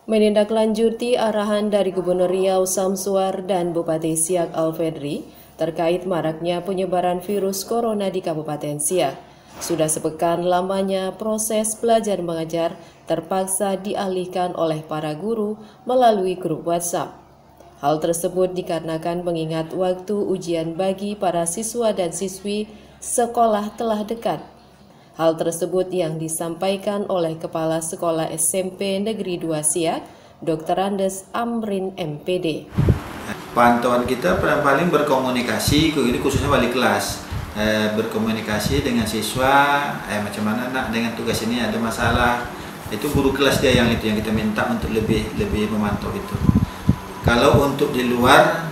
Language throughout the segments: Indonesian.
menindaklanjuti arahan dari Gubernur Riau Samsuar dan Bupati Siak Alfedri terkait maraknya penyebaran virus corona di Kabupaten Siak. Sudah sepekan lamanya proses belajar mengajar terpaksa dialihkan oleh para guru melalui grup WhatsApp. Hal tersebut dikarenakan mengingat waktu ujian bagi para siswa dan siswi sekolah telah dekat. Hal tersebut yang disampaikan oleh Kepala Sekolah SMP Negeri 2 Siak, Dr. Andes Amrin MPD. Pantauan kita paling berkomunikasi, ini khususnya wali kelas, berkomunikasi dengan siswa, macam mana nak dengan tugas ini ada masalah, itu guru kelas dia yang kita minta untuk lebih memantau itu. Kalau untuk di luar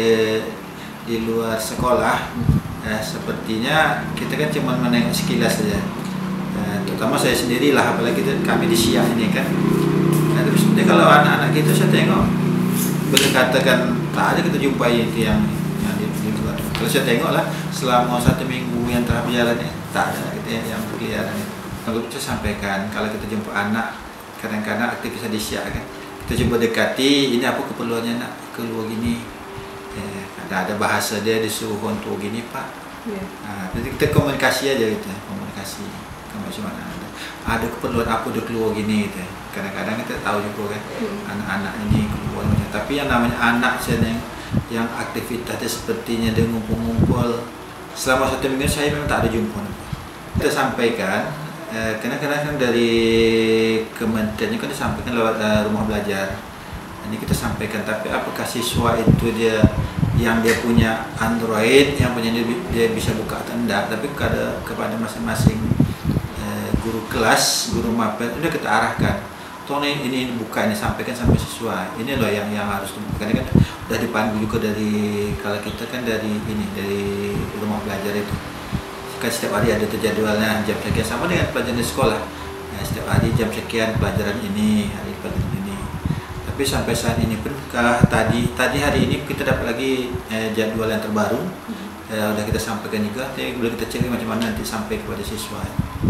sekolah, sepertinya kita kan cuma menengok sekilas saja, terutama saya sendiri lah, apalagi kami di Siak ini kan. Nah, terus kalau anak-anak kita saya tengok, boleh katakan tak ada kita jumpai itu yang di luar. Kalau saya tengok lah selama 1 minggu yang telah berjalan, tak ada kita yang berkeliaran. Kalau saya sampaikan, kalau kita jumpa anak, kadang-kadang aktivitas di Siak kan, kita coba dekati, ini apa keperluannya nak keluar gini. Ada bahasa dia disuruh untuk gini Pak. Jadi kita komunikasi aja gitu, komunikasi macam mana ada keperluan apa dia keluar gini gitu. Kadang-kadang kita tahu juga kan anak-anak ini keluar macam, tapi yang namanya anak yang aktivitasnya sepertinya dia ngumpul-ngumpul selama 1 minggu saya memang tak ada jumpa. Kita sampaikan, kadang-kadang dari kementeriannya kan disampaikan lewat rumah belajar. Ini kita sampaikan, tapi apakah siswa itu dia punya Android, yang punya dia bisa buka atau enggak, tapi kepada masing-masing guru kelas, guru mapel, udah kita arahkan. Tolong ini buka, ini sampaikan sampai siswa. Ini loh yang harus dibuka. Ini kan udah dipandu juga kalau kita kan dari rumah belajar itu. Kan setiap hari ada jadwalnya, jam sekian, sama dengan pelajaran di sekolah. Setiap hari jam sekian pelajaran ini, hari pelajaran ini. Tapi sampai saat ini pun hari ini kita dapat lagi jadwal yang terbaru. Udah kita sampaikan juga, boleh kita cek macam mana nanti sampai kepada siswa.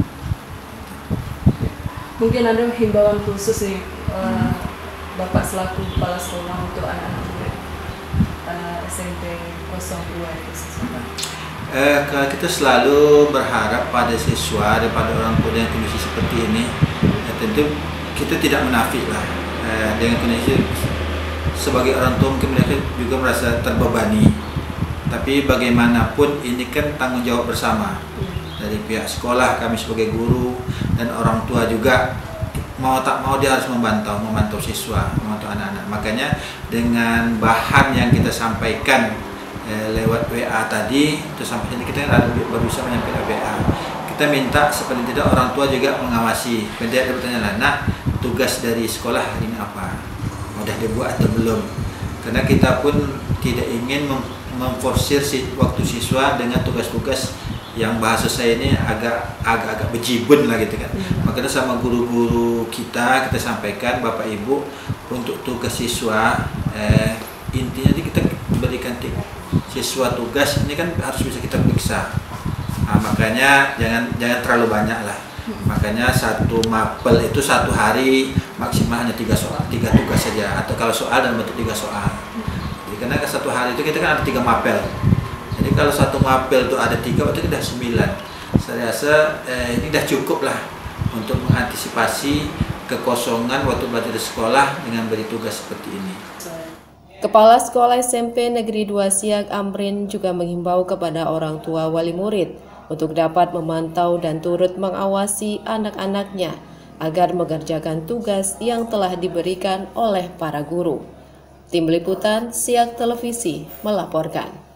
Mungkin ada himbauan khusus nih Bapak selaku kepala sekolah untuk anak-anak murid SMP 02 itu siswa. Kalau kita selalu berharap pada siswa dan pada orang tua yang kondisi seperti ini, tentu kita tidak menafik lah dengan kondisi sebagai orang tua, mungkin mereka juga merasa terbebani, tapi bagaimanapun ini kan tanggung jawab bersama dari pihak sekolah, kami sebagai guru dan orang tua juga, mau tak mau dia harus memantau siswa, memantau anak-anak. Makanya dengan bahan yang kita sampaikan lewat WA tadi, itu sampai sini kita baru bisa menyampaikan WA. Kita minta sepaling tidak orang tua juga mengawasi. Dia ada bertanya lah, nak tugas dari sekolah hari ini apa? Udah dibuat atau belum? Karena kita pun tidak ingin memforsir waktu siswa dengan tugas-tugas yang bahasa saya ini agak bejibun lah gitu kan. Makanya sama guru-guru kita sampaikan, Bapak Ibu, untuk tugas siswa intinya kita berikan siswa tugas ini kan harus bisa kita periksa. Makanya jangan terlalu banyak lah. Makanya satu mapel itu 1 hari maksimal hanya 3 tugas saja, atau kalau soal dalam bentuk 3 soal. Jadi karena 1 hari itu kita kan ada 3 mapel. Jadi kalau 1 mapel itu ada 3, berarti sudah 9. Saya rasa ini sudah cukup lah untuk mengantisipasi kekosongan waktu belajar di sekolah dengan beri tugas seperti ini. Kepala Sekolah SMP Negeri 2 Siak Amrin juga menghimbau kepada orang tua wali murid untuk dapat memantau dan turut mengawasi anak-anaknya agar mengerjakan tugas yang telah diberikan oleh para guru. Tim Liputan Siak Televisi melaporkan.